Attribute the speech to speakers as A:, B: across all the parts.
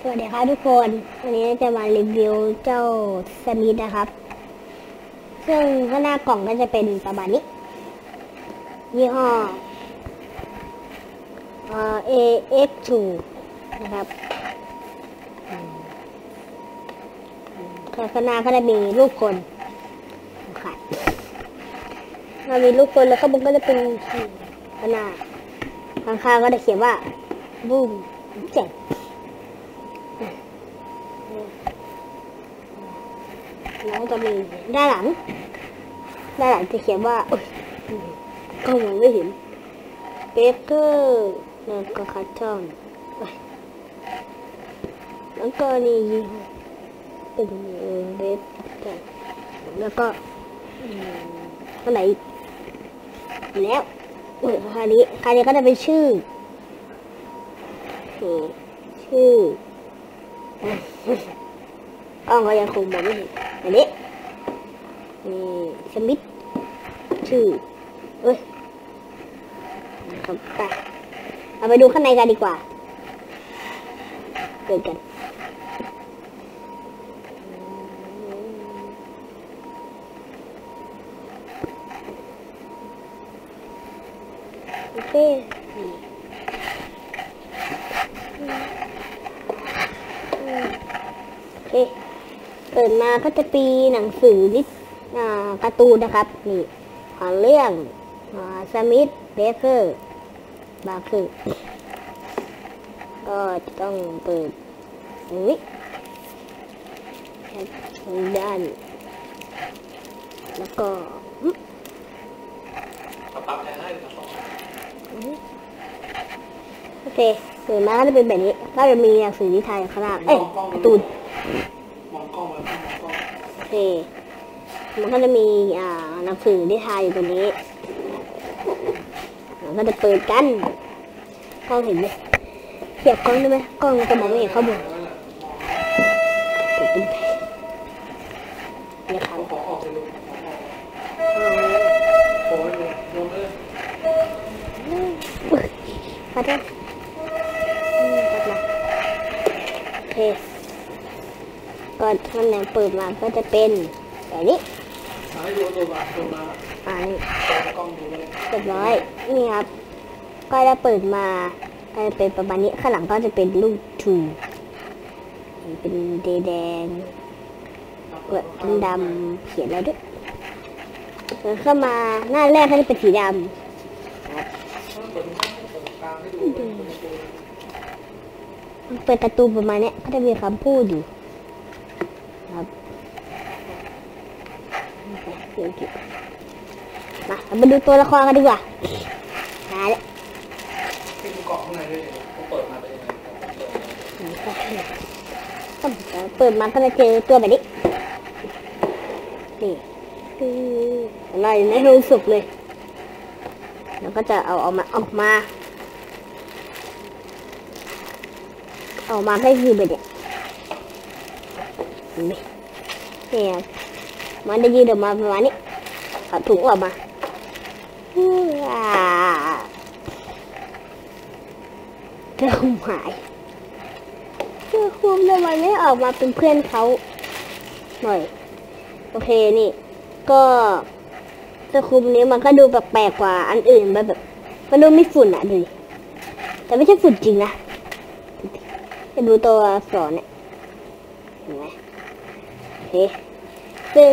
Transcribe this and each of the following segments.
A: วัสดีครับทุกคนวันนี้จะมารีวิวเจ้าสมิธนะครับซึ่งข้างหน้ากล่องก็จะเป็นประมาณนี้ยี่ห้อAX2 นะครับข้างหน้าก็จะมีรูปคนขาดมันมีรูปคนแล้วก็มันก็จะเป็นข้างหน้าข้างๆก็จะเขียนว่าบูมเจ๋งแล้วจะมีด้านหลังจะเขียนว่าก็มองไม่เห็นเบเกอร์แล้วก็คัตตอนแล้วก็นี่เป็นเบเกอร์แล้วก็อะไรแล้วคราวนี้ก็จะเป็นชื่อกล้องก็ยังคงมองไม่เห็นอันนี้สมิธชื่อครับเราไปดูข้างในกันดีกว่าเกิดกันโอเคเปิดมาก็จะปีหนังสือการ์ตูนนะครับนี่ของเรื่องสมิธเบเกอร์บาร์คือก็จะต้องเปิดนี้ด้านแล้วก็โอเคเปิดมาก็จะเป็นแบบนี้ก็จะมีหนังสือนิทานข้างล่างการ์ตูนโอเคมันก็จะมีหนังสือนิทานอยู่ตรงนี้ก็จะเปิดกันกล้องเห็นไหมเสียบกล้องได้ไหมกล้องจะมองไม่เห็นข้อมูลนี่ครับขอโทษโอเคก่อนข้างในเปิดมาก็จะเป็นแบบนี้นี่เรียบร้อยนี่ครับก็จะเปิดมาก็จะเป็นประมาณนี้ข้างหลังก็จะเป็นรูปทูเป็นแดงดำเขียนแล้วด้วยเข้ามาหน้าแรกก็จะเป็นสีดำเป็นการ์ตูนประมาณนี้ก็จะมีคำพูดอยู่ครับมาดูตัวละครกันดีกว่ามาเลยเกาะข้างในด้วยเปิดมาเป็นยังไงเปิดมาก็จะเจอตัวแบบนี้นี่อะไรไม่รู้สึกเลยแล้วก็จะเอามาก็คือแบบนี้นี่มันจะยืดออกมาประมาณนี้เอาถุงออกมาเจ้าหมายเจ้าคุมทำไมไม่ออกมาเป็นเพื่อนเขาหน่อยโอเคนี่ก็เจ้าคุมนี้มันก็ดูแปลกกว่าอันอื่นแบบมันดูไม่ฝุ่นอ่ะดูดิแต่ไม่ใช่ฝุ่นจริงนะจะดูตัวอักษรเนี่ยเห็นไหมโอเคซึ่ง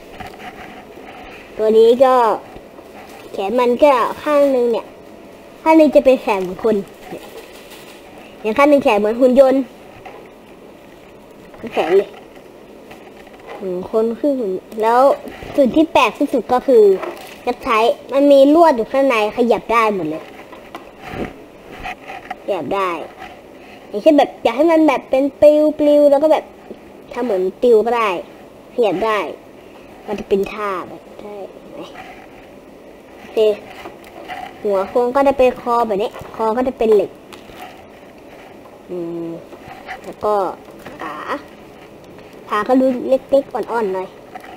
A: ตัวนี้ก็แขนมันก็ข้างนึงเนี่ยข้างนึงจะเป็นแขนเหมือนคนอย่างข้างนึงแขนเหมือนหุ่นยนต์แขนเลยคนคือหุ่นแล้วส่วนที่แปลกที่สุดก็คือนักไทยมันมีลวดอยู่ข้างในขยับได้หมดเลยขยับได้อย่างเช่นแบบอยากให้มันแบบเป็นปลิวแล้วก็แบบทำเหมือนติวก็ได้ขยับได้มันจะเป็นท่าแบบได้ไหมโอเคหัวโค้งก็จะเป็นคอแบบนี้คอก็จะเป็นเหล็กแล้วก็ขาก็ดูเล็กๆอ่อนๆหน่อย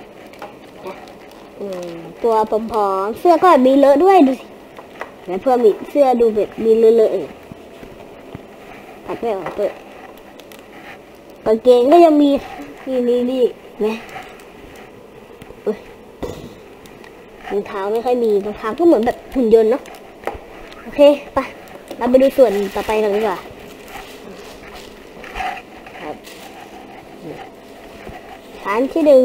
A: ตัวผอมๆเสื้อก็มีเลอะด้วยดูสิแล้วเพื่อมีเสื้อดูแบบมีเลอะๆตัดไม่ออกเปิดกางเกงก็ยังมีนี่นะรองเท้าไม่ค่อยมีรองเท้าก็เหมือนแบบหุ่นยนต์เนาะโอเคไปเราไปดูส่วนต่อไปกันดีกว่าครับชั้นที่1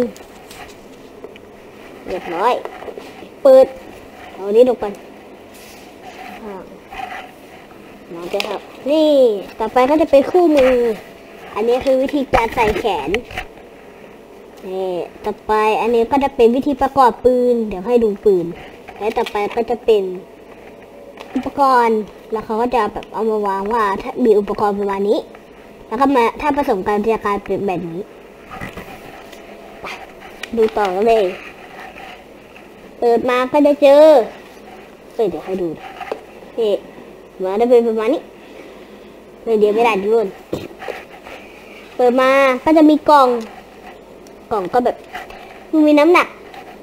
A: เรียบร้อยเปิดเอานี้ลงไปน้องจะครับนี่ต่อไปก็จะเป็นคู่มืออันนี้คือวิธีการใส่แขนนี่ต่อไปอันนี้ก็จะเป็นวิธีประกอบปืนเดี๋ยวให้ดูปืนและต่อไปก็จะเป็นอุปกรณ์แล้วเขาก็จะแบบเอามาวางว่าถ้ามีอุปกรณ์ประมาณนี้แล้วก็มาถ้าผสมกันจะกลายเป็นแบบนี้ดูต่อกันเลยเปิดมาก็จะเจอเดี๋ยวให้ดูนี่มาได้เป็นประมาณนี้เดี๋ยวไม่ได้ด้วยเปิดมาก็จะมีกล่องก็แบบมีน้ำหนัก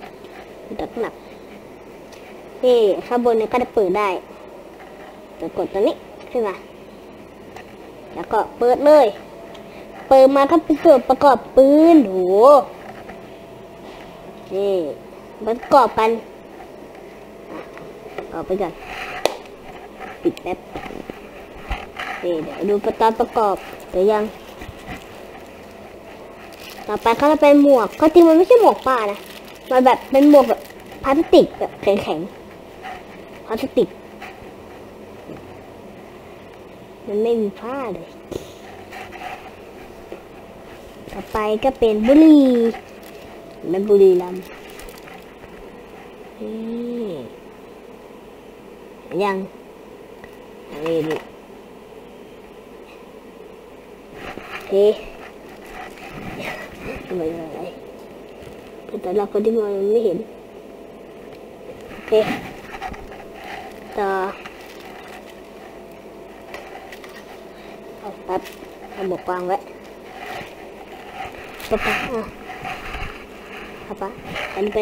A: นี่ข้างบนเนี่ยก็จะเปิดได้กดตัวนี้ขึ้นมาแล้วก็เปิดเลยเปิดมาก็เป็นส่วนประกอบปืนโหนี่ประกอบกันเอาไปก่อนปิดแป๊บเดี๋ยวดูตอนประกอบเดี๋ยวยังต่อไปก็จะเป็นหมวกก็จริงมันไม่ใช่หมวกป้านะมันแบบเป็นหมวกแบบพลาสติกแบบแข็งพลาสติกมันไม่มีผ้าเลยต่อไปก็เป็นบุหรี่และบุหรี่ลำยังนี่ดูไม่เป็นไรแต่เราคนที่มองไม่เห็นโอเคต่อเอาแป๊บเอาหมวกวางไว้ป๊าอันนี้เป็น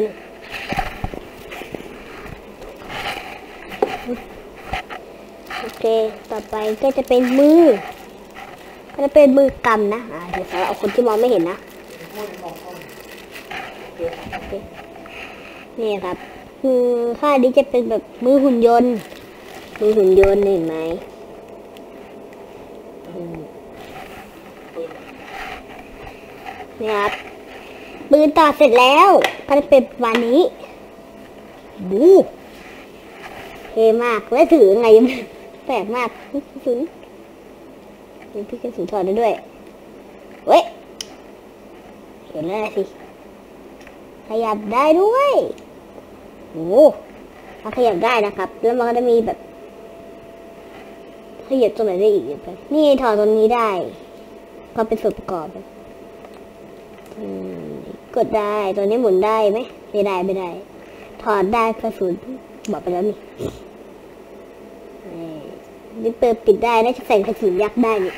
A: โอเคต่อไปก็จะเป็นมือก็จะเป็นมือกำนะเดี๋ยวสำหรับคนที่มองไม่เห็นนะนี่ครับคือค่านี้จะเป็นแบบมือหุ่นยนต์เห็นไหมนี่ครับปืนต่อเสร็จแล้วก็จะเป็นวันนี้บูเท่มากและถือไงแปลกมากพี่กระสุนถอดได้ด้วยเว้ยเห็นแล้วสิขยับได้ด้วยโอ้มันขยับได้นะครับแล้วมันก็จะมีแบบขยับตรงไหนได้อีกนี่ถอดตรงนี้ได้ก็เป็นส่วนประกอบกดได้ตัวนี้หมุนได้ไหมไม่ได้ถอดได้กระสุนบอกไปแล้วนี่เปิดปิดได้น่าจะใส่กระสุนยักษ์ได้นี่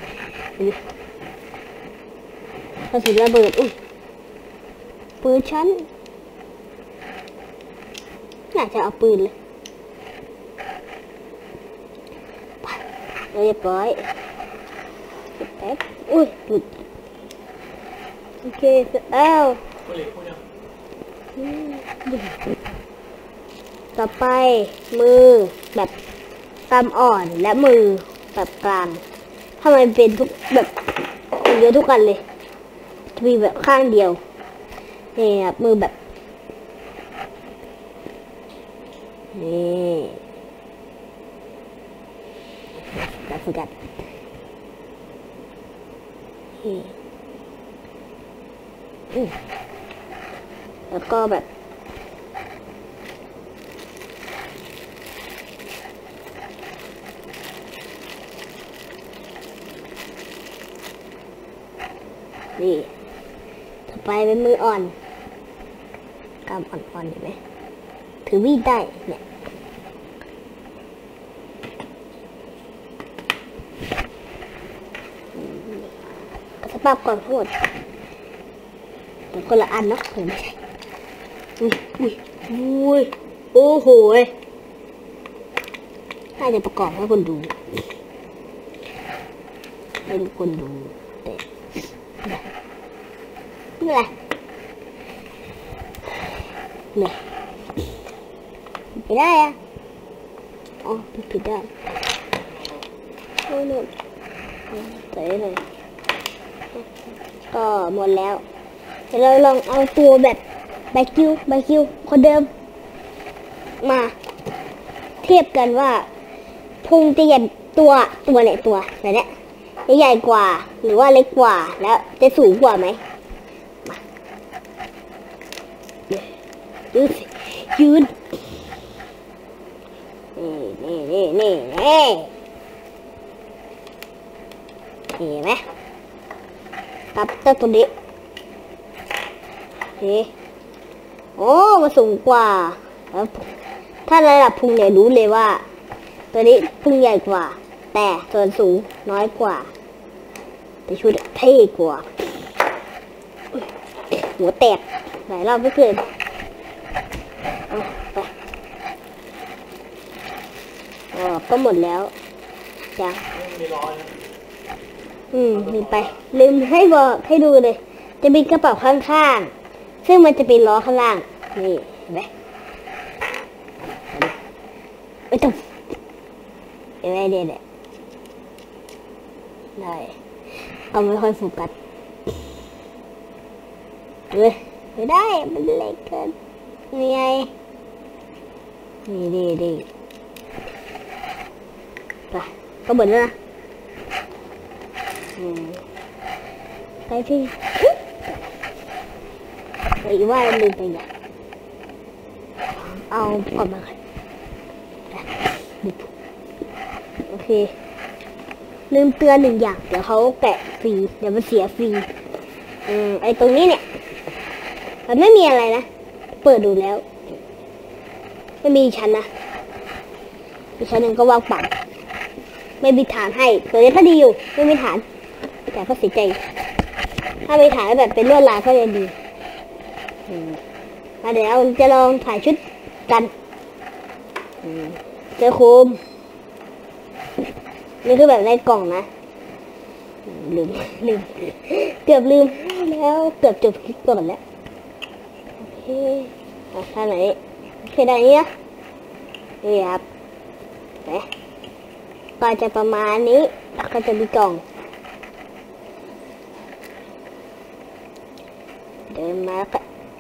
A: กระสุนระเบิดปืนชั้นอยากจะเอาปืนเลยเรียบร้อยแป๊บหลุดโอเคเสร็จแล้วต่อไปมือแบบกำอ่อนและมือแบบกลางถ้ามันเป็นทุกแบบเยอะทุกกันเลยจะมีแบบข้างเดียวนี่ครับมือแบบนี่แบบฝึกหัดแล้วก็แบบนี่ต่อไปเป็นมืออ่อนกำอ่อนๆเห็นไหมถือมีดได้เนี่ยสภาพก่อนทั้งหมดแต่คนละอันเนาะไม่ใช่โอ้โหน่าจะประกอบให้คนดูแต่นี่แหละเนี่ยไม่ได้อะอ๋อผิดได้โอ้ยนู่นใส่หน่อยก็หมดแล้วเดี๋ยวเราลองเอาตัวแบบไบคิวคนเดิมมาเทียบกันว่าพุงจะใหญ่ตัวไหนไหนเนี่ยจะใหญ่กว่าหรือว่าเล็กกว่าแล้วจะสูงกว่าไหมมายืนนี่เห็นไหมกับเจ้าตัวนี้โอ้มาสูงกว่าแล้วถ้าระดับพุงเนี่ยรู้เลยว่าตัวนี้พุงใหญ่กว่าแต่ส่วนสูงน้อยกว่าแต่ชุดเท่กว่าหัวแตกหลายรอบไม่เกินไปก็หมดแล้วจ้ะลืมไปลืมให้บอกให้ดูเลยจะมีกระเป๋าข้างๆซึ่งมันจะเป็นล้อข้างล่างนี่เห็นไหมไม่ต้องเห็นไหมเด็ดได้เอาไม่ค่อยโฟกัสไม่ได้มันเล็กเกินนี่ไงนี่ดีไปก็หมดแล้วนะไปที่อีกว่าลืมไปอย่างเอาออกมาก่อนโอเคลืมเตือนหนึ่งอย่างเดี๋ยวเขาแกะฟรีเดี๋ยวมันเสียฟรีไอตรงนี้เนี่ยมันไม่มีอะไรนะเปิดดูแล้วไม่มีชั้นนะมีชั้นหนึ่งก็ว่างเปล่าไม่มีฐานให้ตัวนี้ก็ดีอยู่ไม่มีฐานแต่ก็เสียใจถ้ามีฐานแบบเป็นลวดลายก็จะดีเดี๋ยวเราจะลองถ่ายชุดกันเจอโคมนี่คือแบบในกล่องนะลืมเกือบลืมแล้วเกือบจบคลิปก่อนแล้วโอเคท่าไหนโอเคได้นี้นะนี่ครับก็จะประมาณนี้แล้วก็จะมีกล่องเดินมาแล้วก็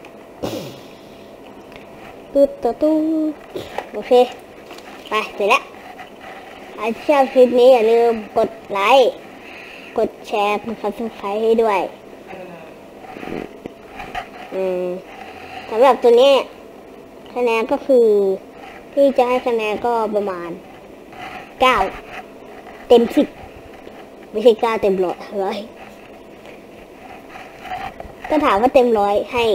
A: ตู้โอเคไปเสร็จแล้วถ้าชอบคลิปนี้อย่าลืมกดไลค์กดแชร์กด Subscribe ให้ด้วยสำหรับตัวนี้คะแนนก็คือที่จะให้คะแนนก็ประมาณ9 เต็ม 10ไม่ใช่9 เต็ม100ก็ถามว่าเต็ม100ให้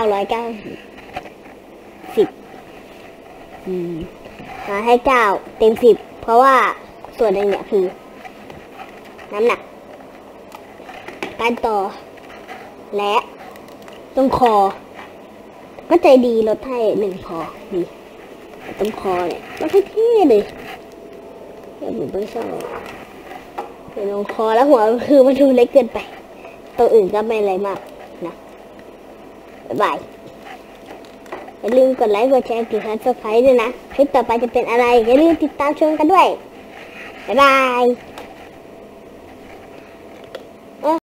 A: 990ให้9 เต็ม 10เพราะว่าส่วนหนึ่งเนี่ยคือน้ำหนักการต่อและตรงคอก็ใจดีลดให้1 พอดีตรงคอเนี่ยลดให้เท่เลยอย่างหนูไม่ชอบเป็นตรงคอแล้วหัวคือมันดูเล็กเกินไปตัวอื่นก็ไม่อะไรมากนะบ๊ายบายอย่าลืมกดไลค์กดแชร์กดซับสไครต์ด้วยนะคลิปต่อไปจะเป็นอะไรอย่าลืมติดตามชมกันด้วยบ๊ายบาย